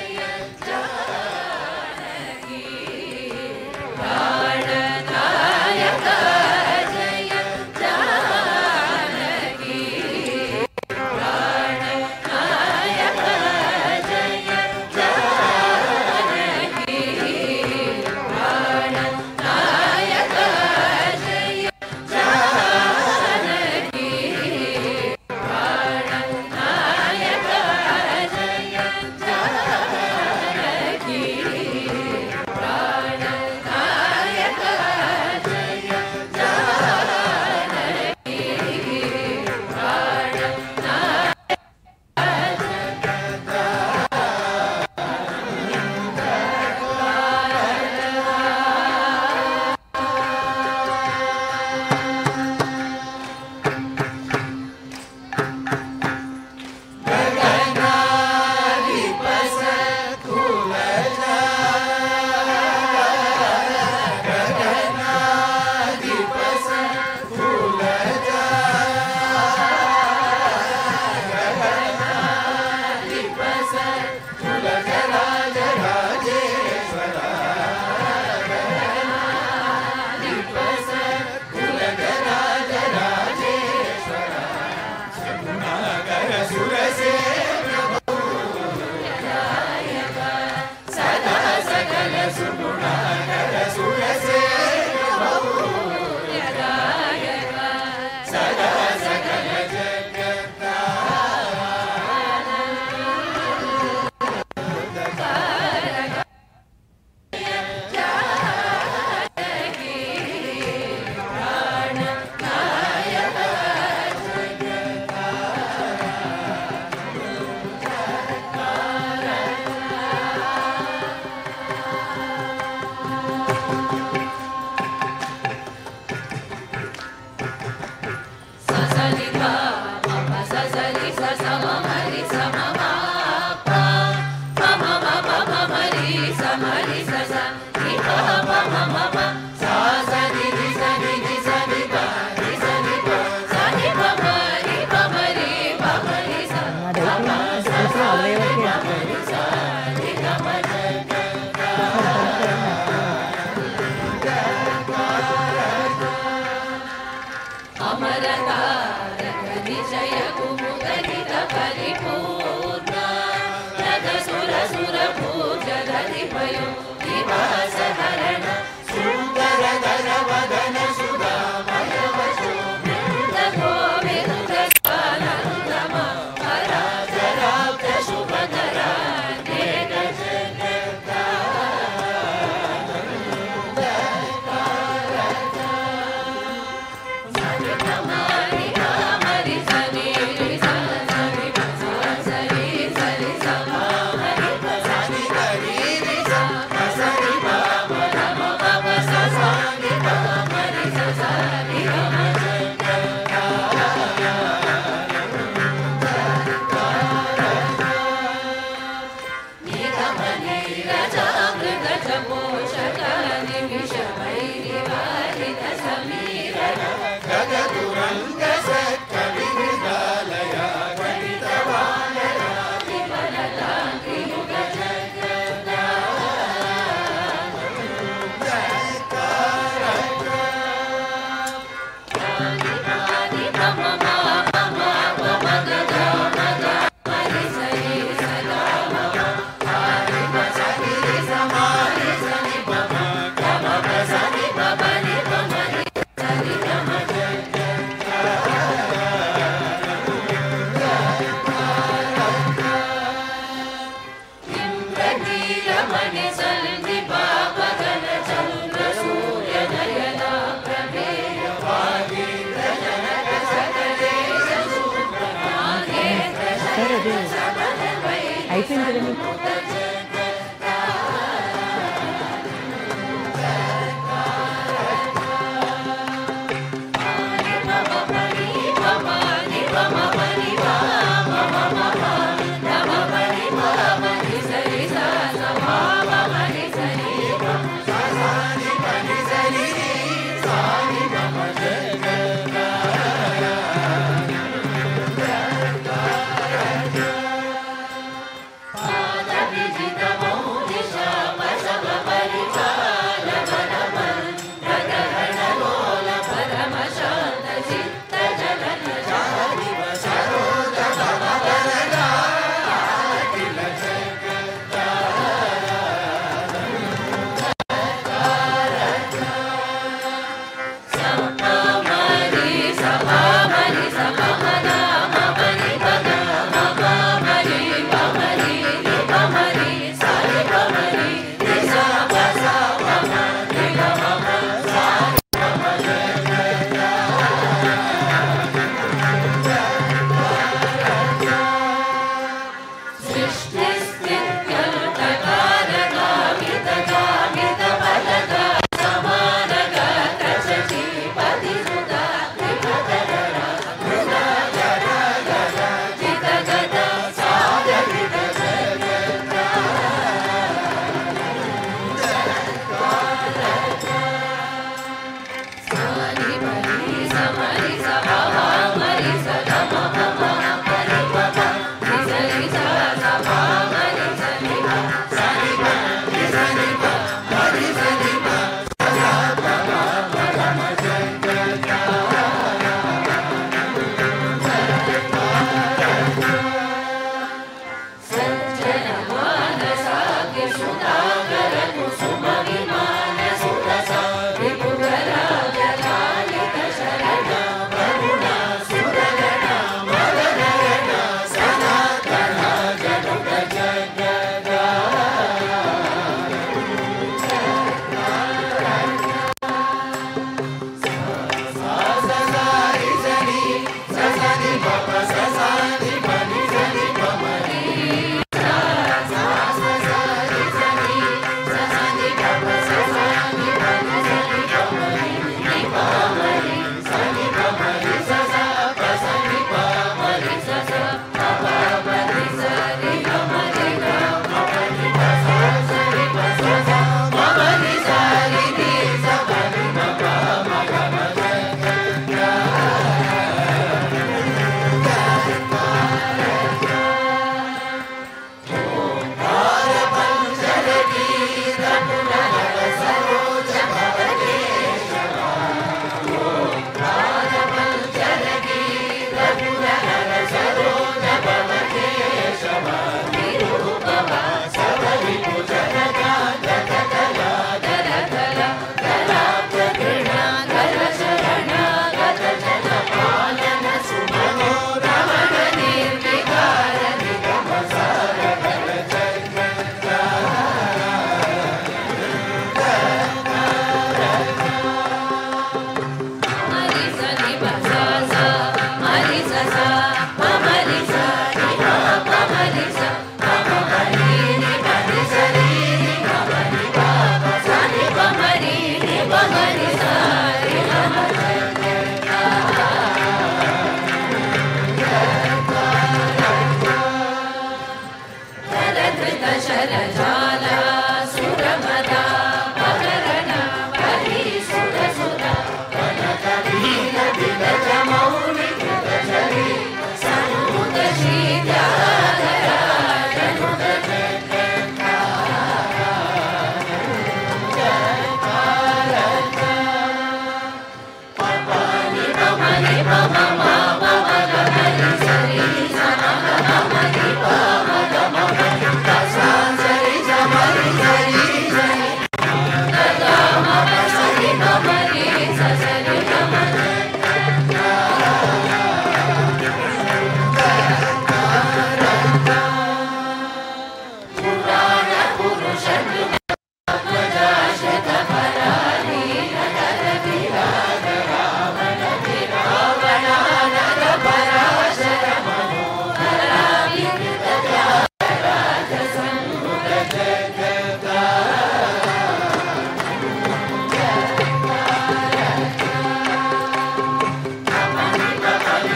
అయిపోయింది కదా మీకు.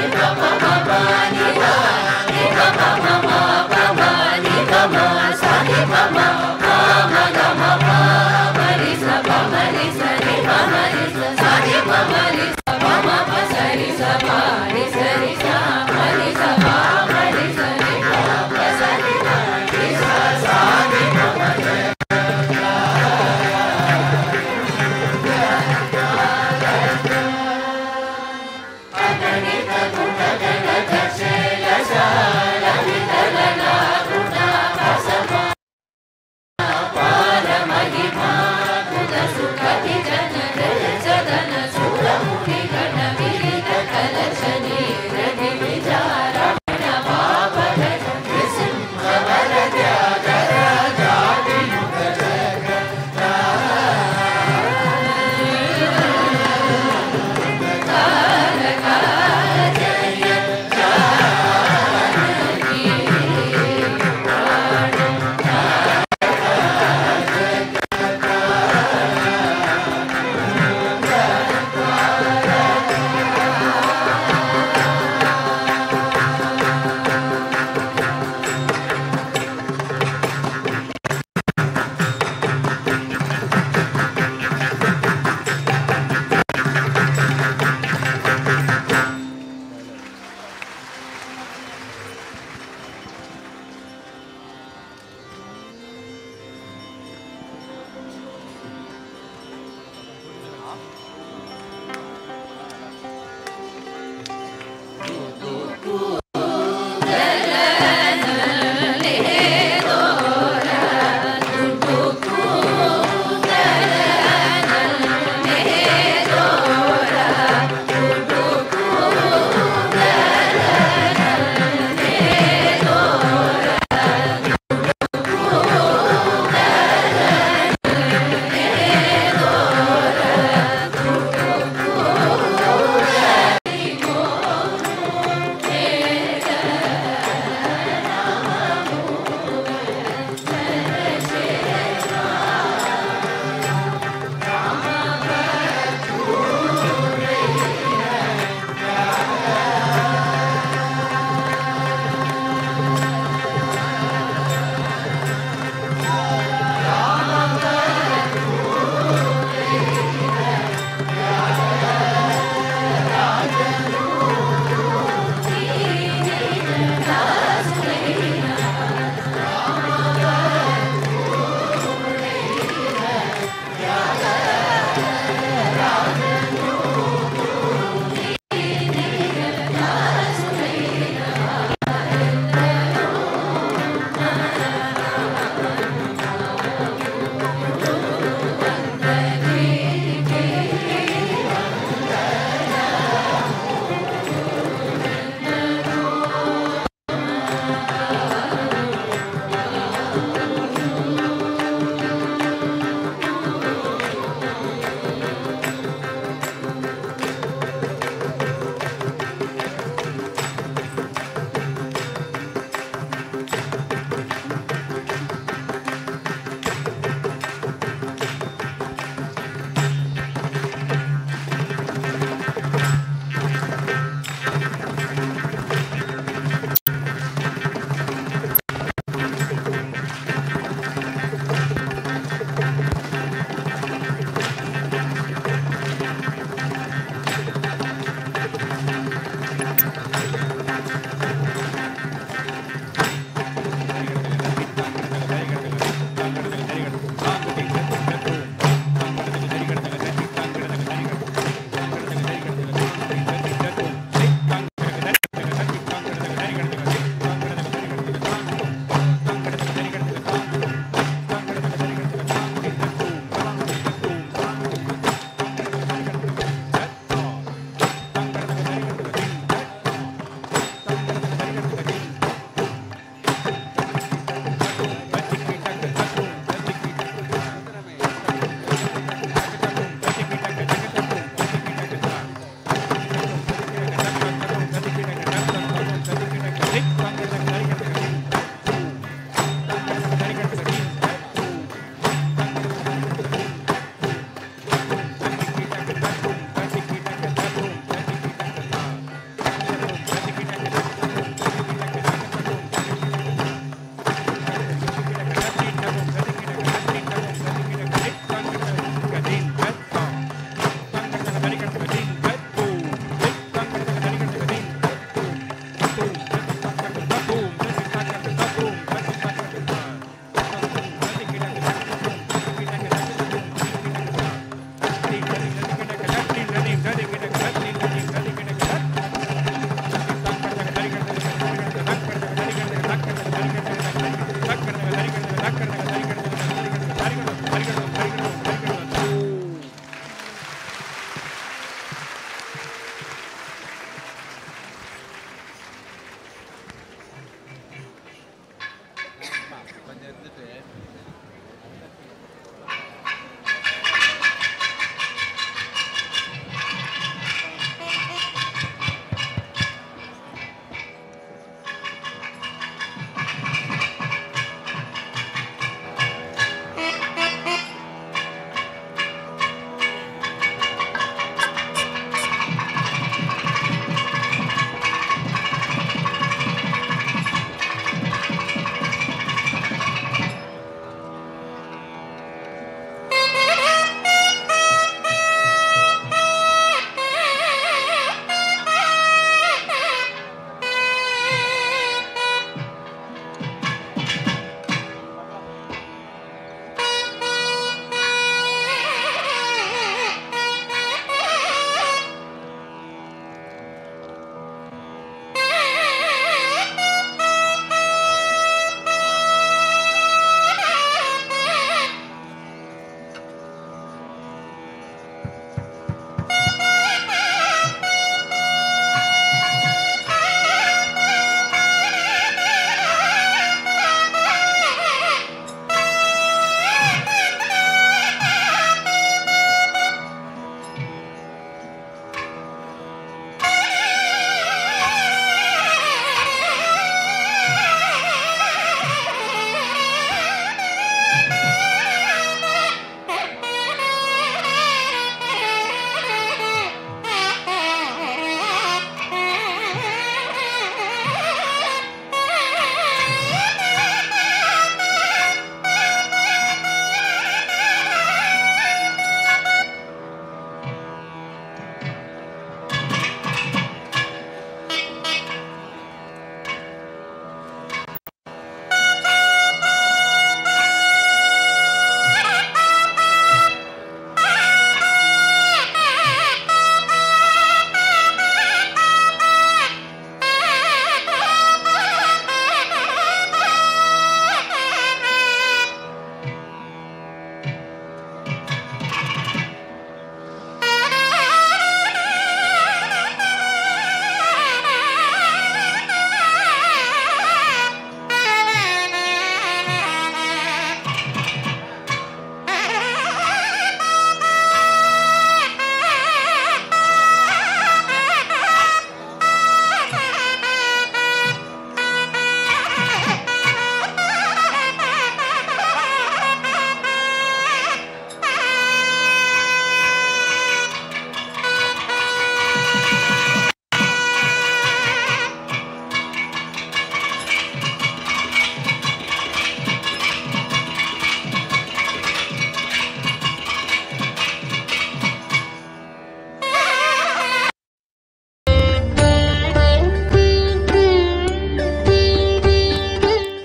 Sa